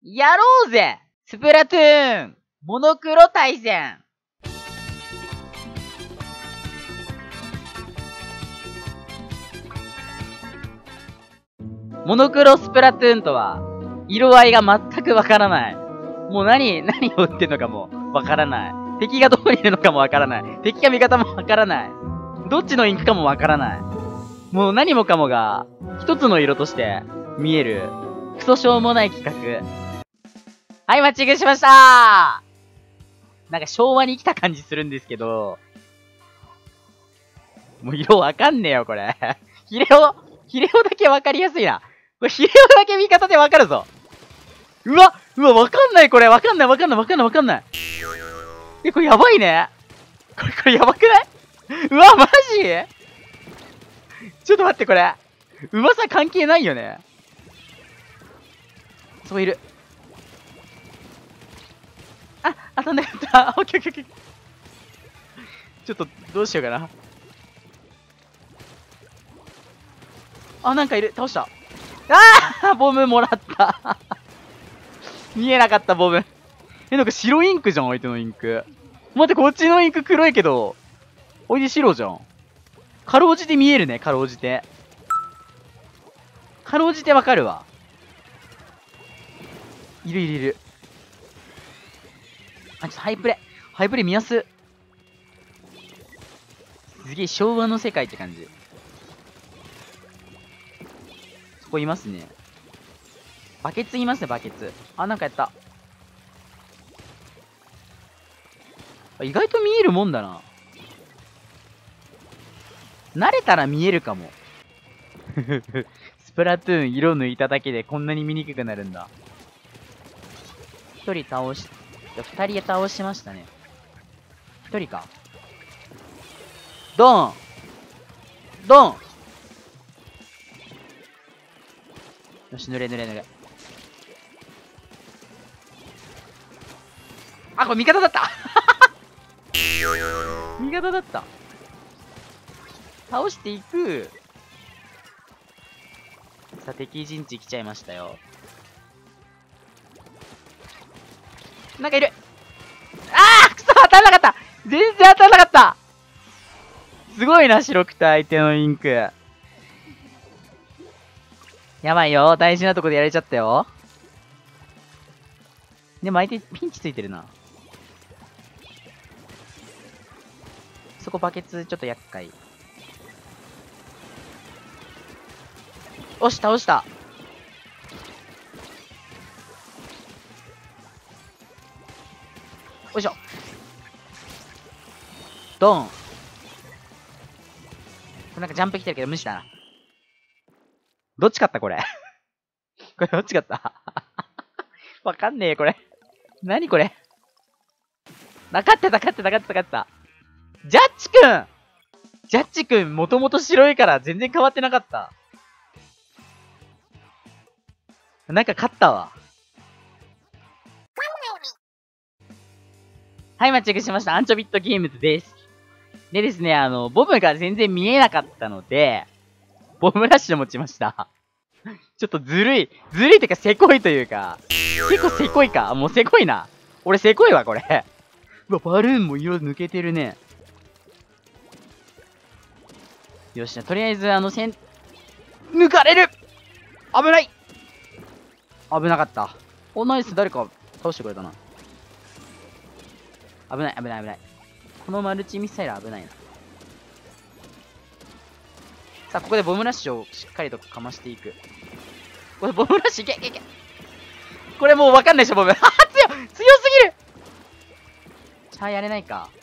やろうぜスプラトゥーンモノクロ対戦。モノクロスプラトゥーンとは、色合いが全くわからない。もう何を売ってんのかもわからない。敵がどこにいるのかもわからない。敵か味方もわからない。どっちのインクかもわからない。もう何もかもが、一つの色として見える、クソしょうもない企画。はい、マッチングしましたー。なんか昭和に来た感じするんですけど、もう色わかんねえよ、これ。ヒレオだけわかりやすいな。これヒレオだけ味方でわかるぞ。うわ、わかんない、これ。わかんない。これやばいね。これやばくないうわ、マジちょっと待って、これ。うまさ関係ないよね。そういる。あ、当たんなかった。オッケー。ちょっと、どうしようかな。あ、なんかいる。倒した。ボムもらった。見えなかった、ボム。なんか白インクじゃん、相手のインク。待って、こっちのインク黒いけど、おいで白じゃん。かろうじて見えるね、かろうじて。かろうじてわかるわ。いる。あ、ちょっとハイプレ見やす。すげえ昭和の世界って感じ。そこいますね。バケツいますね、バケツ。あ、なんかやった。意外と見えるもんだな。慣れたら見えるかも。スプラトゥーン色抜いただけでこんなに見にくくなるんだ。一人倒し、二人倒しましたね。一人か。ドンよし、濡れ。あ、これ味方だった味方だった。倒していく。さあ、敵陣地来ちゃいましたよ。なんかいる。くそ、当たらなかった。全然当たらなかった。すごいな、白くて相手のインク。やばいよ。大事なとこでやられちゃったよ。でも相手ピンチついてるな。そこバケツちょっと厄介。おし、倒した。よいしょ。ドン。なんかジャンプ来てるけど無視だな。どっち勝ったこれこれどっち勝ったわかんねえよ、これ。何これ。勝った。ジャッジくん、もともと白いから全然変わってなかった。なんか勝ったわ。はい、マッチングしました。アンチョビットゲームズです。でですね、ボムが全然見えなかったので、ボムラッシュ持ちました。ちょっとずるいってか、せこいというか、結構せこいか。もうせこいな。俺せこいわ、これ。うわ、バルーンも色抜けてるね。よし、とりあえず、抜かれる。危ない。危なかった。お、ナイス、誰か倒してくれたな。危ない。このマルチミサイル危ないな。さあ、ここでボムラッシュをしっかりとかましていく。これボムラッシュいけ。これもうわかんないでしょ、ボム。強すぎる。やれないか。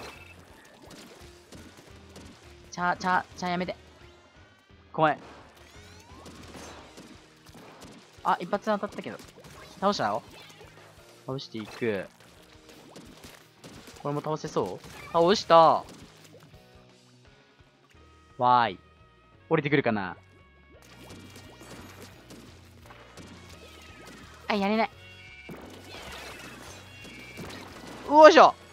やめて。怖い。あ、一発当たったけど。倒したよ。倒していく。これも倒せそう？倒した。わーい。降りてくるかな？あ、やれない。よいしょ。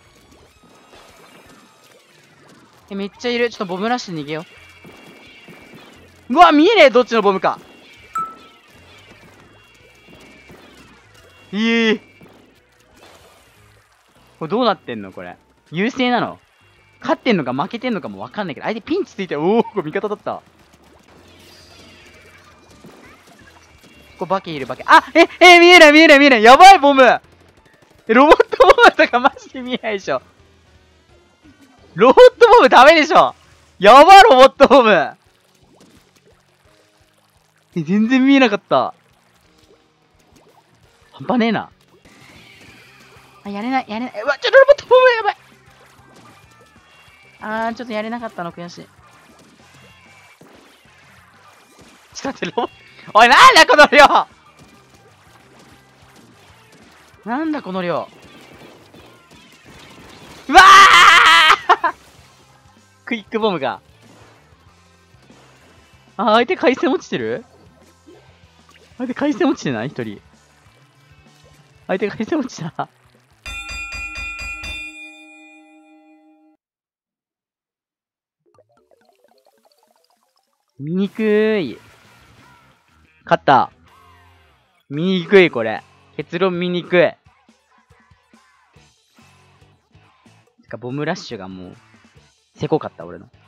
めっちゃいる。ちょっとボムラッシュ逃げよう。うわ、見えねえ。どっちのボムか。 ええこれどうなってんのこれ。優勢なの勝ってんのか負けてんのかもわかんないけど、相手ピンチついてる。おお、これ味方だった。これバケいるバケ。あ見えない見えない見えない。やばいボムロボットボムとかマジで見えないでしょ。ロボットボムダメでしょ。やばいロボットボム全然見えなかった。半端ねえな。あ、やれない、やれない。うわ、ロボットボムやばい。ちょっとやれなかったの悔しい。ちょっと待って、おい、なんだこの量なんだこの量うわークイックボムが。相手回線落ちてる相手回線落ちてない一人。相手回線落ちた。見にくい。勝った。見にくい、これ。結論見にくい。てか、ボムラッシュがもう、せこかった、俺の。